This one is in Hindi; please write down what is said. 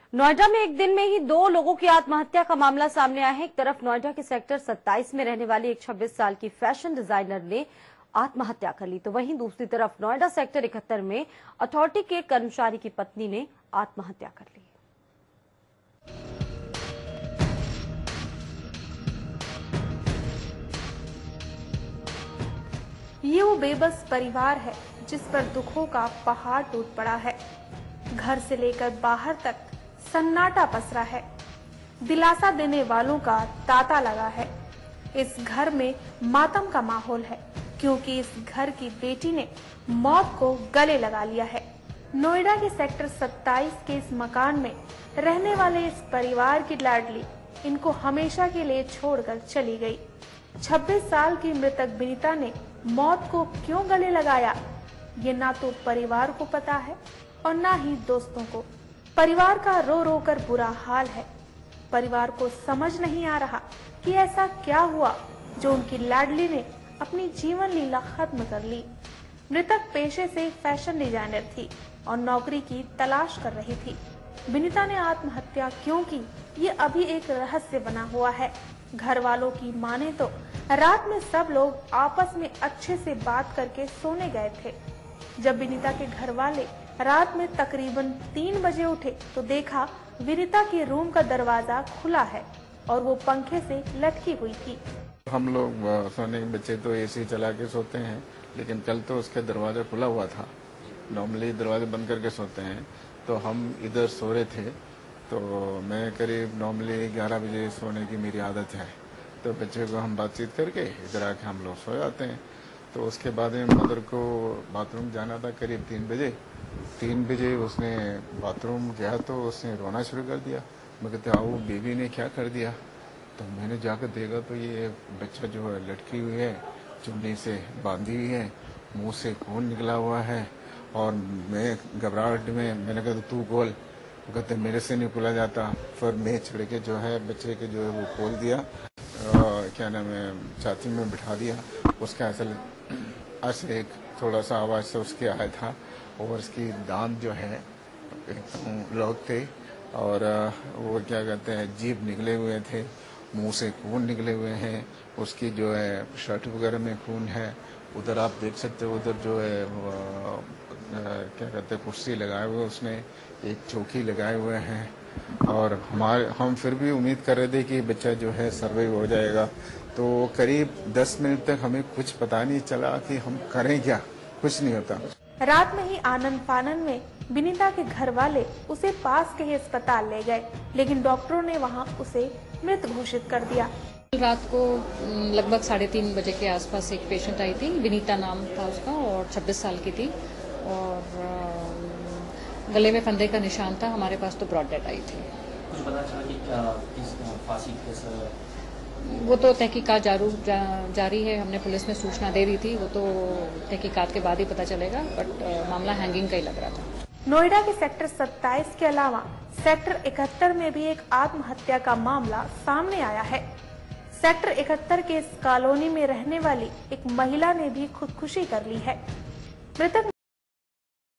नोएडा में एक दिन में ही 2 लोगों की आत्महत्या का मामला सामने आया है। एक तरफ नोएडा के सेक्टर 27 में रहने वाली एक 26 साल की फैशन डिजाइनर ने आत्महत्या कर ली, तो वहीं दूसरी तरफ नोएडा सेक्टर 71 में अथॉरिटी के कर्मचारी की पत्नी ने आत्महत्या कर ली। ये वो बेबस परिवार है जिस पर दुखों का पहाड़ टूट पड़ा है। घर से लेकर बाहर तक सन्नाटा पसरा है। दिलासा देने वालों का तांता लगा है। इस घर में मातम का माहौल है क्योंकि इस घर की बेटी ने मौत को गले लगा लिया है। नोएडा के सेक्टर 27 के इस मकान में रहने वाले इस परिवार की लाडली इनको हमेशा के लिए छोड़कर चली गई। 26 साल की मृतक विनीता ने मौत को क्यों गले लगाया, ये ना तो परिवार को पता है और ना ही दोस्तों को। परिवार का रो रो कर बुरा हाल है। परिवार को समझ नहीं आ रहा कि ऐसा क्या हुआ जो उनकी लाडली ने अपनी जीवन लीला खत्म कर ली। मृतक पेशे से फैशन डिजाइनर थी और नौकरी की तलाश कर रही थी। विनीता ने आत्महत्या क्यों की, ये अभी एक रहस्य बना हुआ है। घर वालों की माने तो रात में सब लोग आपस में अच्छे से बात करके सोने गए थे। जब विनीता के घर वाले रात में तकरीबन 3 बजे उठे तो देखा विनीता के रूम का दरवाजा खुला है और वो पंखे से लटकी हुई थी। हम लोग सोने के बच्चे तो एसी चला के सोते हैं, लेकिन कल तो उसका दरवाजा खुला हुआ था। नॉर्मली दरवाजे बंद करके सोते हैं, तो हम इधर सो रहे थे। तो मैं करीब नॉर्मली 11 बजे सोने की मेरी आदत है, तो बच्चे को हम बातचीत करके इधर आके हम लोग सो जाते हैं। तो उसके बाद में मदर को बाथरूम जाना था करीब 3 बजे उसने बाथरूम गया तो उसने रोना शुरू कर दिया। मैं कहते आओ बेबी ने क्या कर दिया, तो मैंने जाकर देखा तो ये बच्चा जो है लटकी हुई है, चुन्नी से बांधी हुई है, मुंह से खून निकला हुआ है। और मैं घबराहट में मैंने कहा तू बोल, वो कहते मेरे से नहीं खोला जाता। फिर मैं चढ़ के जो है बच्चे के जो है वो खोल दिया, क्या नाम है, छाती में बिठा दिया। उसका ऐसे एक थोड़ा सा आवाज से उसके आया था और उसकी दांत जो है एकदम लॉक थे और वो क्या कहते हैं जीभ निकले हुए थे, मुंह से खून निकले हुए हैं। उसकी जो है शर्ट वगैरह में खून है। उधर आप देख सकते हो, उधर जो है क्या कहते हैं कुर्सी लगाए हुए उसने, एक चौकी लगाए हुए हैं। और हम फिर भी उम्मीद कर रहे थे कि बच्चा जो है सर्वाइव हो जाएगा। तो करीब 10 मिनट तक हमें कुछ पता नहीं चला कि हम करें क्या, कुछ नहीं होता। रात में ही आनंद फानन में विनीता के घर वाले उसे पास के ही अस्पताल ले गए, लेकिन डॉक्टरों ने वहां उसे मृत घोषित कर दिया। रात को लगभग 3:30 बजे के आसपास एक पेशेंट आई थी, विनीता नाम था उसका और 26 साल की थी और गले में फंदे का निशान था। हमारे पास तो ब्रॉड डेड आई थी। कुछ पता चला कि क्या किस फांसी कैसा? वो तो तहकीकात जारी है। हमने पुलिस में सूचना दे दी थी, वो तो तहकीकात के बाद ही पता चलेगा, बट मामला हैंगिंग का ही लग रहा था। नोएडा के सेक्टर 27 के अलावा सेक्टर 71 में भी एक आत्महत्या का मामला सामने आया है। सेक्टर 71 के इस कॉलोनी में रहने वाली एक महिला ने भी खुदकुशी कर ली है। मृतक